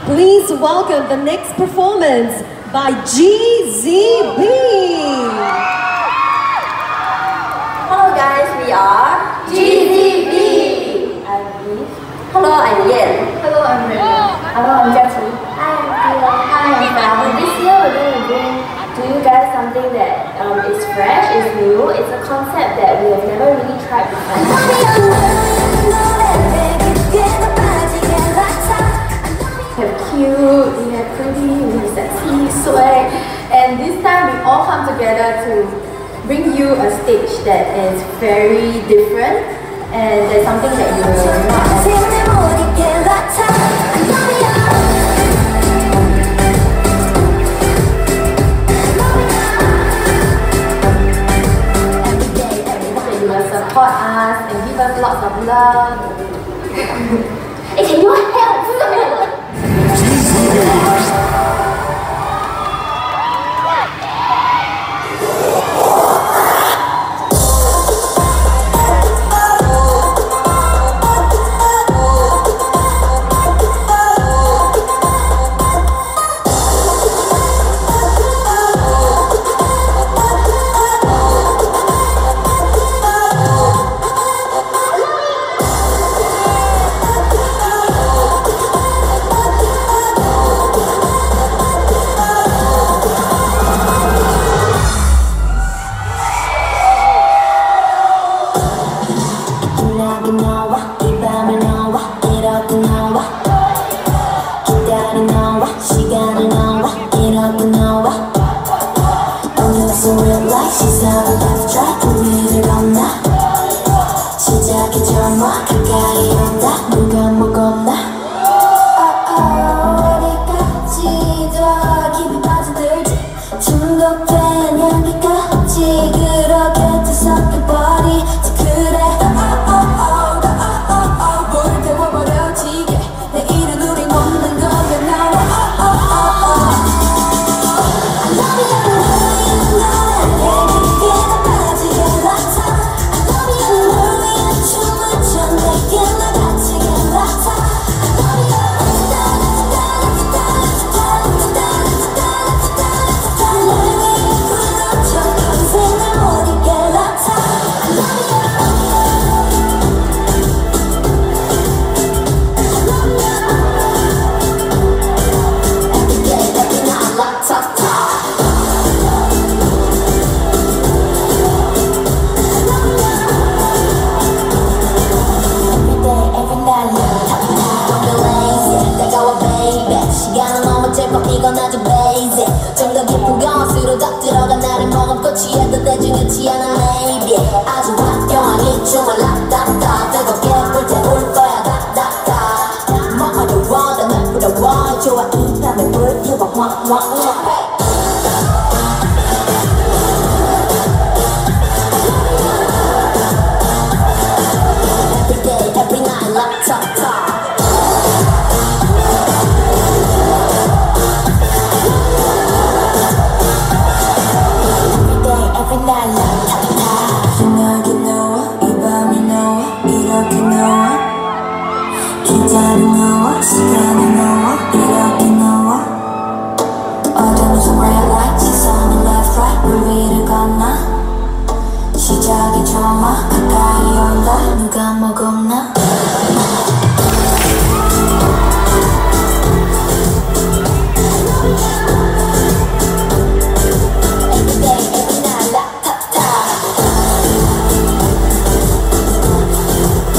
Please welcome the next performance by GZB. Hello guys, we are GZB. I'm Eve. Hello, I'm Yan. Hello, I'm Rena. Hello, I'm Jackie. Hi, I'm Theo. Hi, I'm Val. This year we're going to bring to you guys something that is fresh, is new. It's a concept that we have never really tried before. We have cute, we have pretty, we have sexy, swag, and this time we all come together to bring you a stage that is very different, and there's something that you will not you will support us and give us lots of love. Hey, can you help?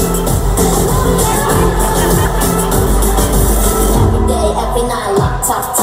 Top